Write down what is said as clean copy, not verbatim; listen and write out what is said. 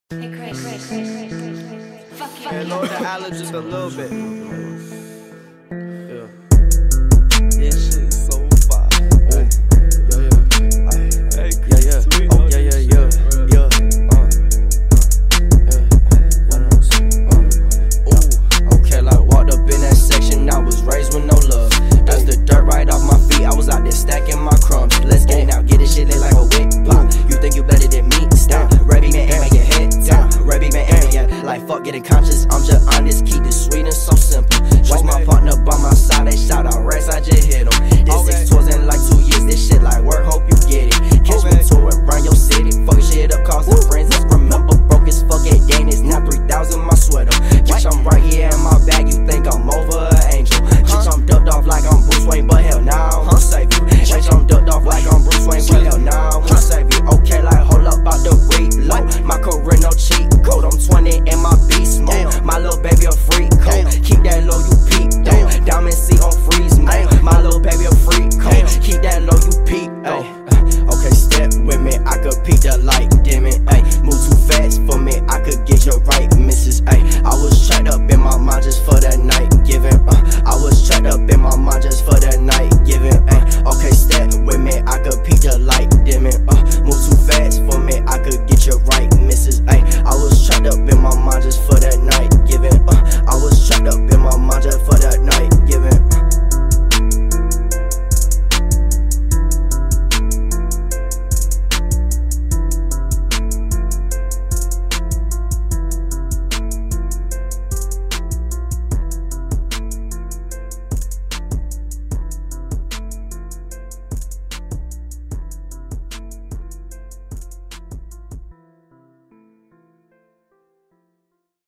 Hey Chris. Fuck you. Hey, lower the island just a little bit. Yeah. This shit is so fire. Hey, Chris, sweet. Oh, okay, like walked up in that section, I was raised with no love. That's the dirt right off my feet, I was out there stacking my crumbs. Let's get it out, get this shit lit like a whip pop. You think you better than me? Stop. Rebby man, aim at your head top. Rebby man, aim at your like fuck getting conscious, I'm just honest.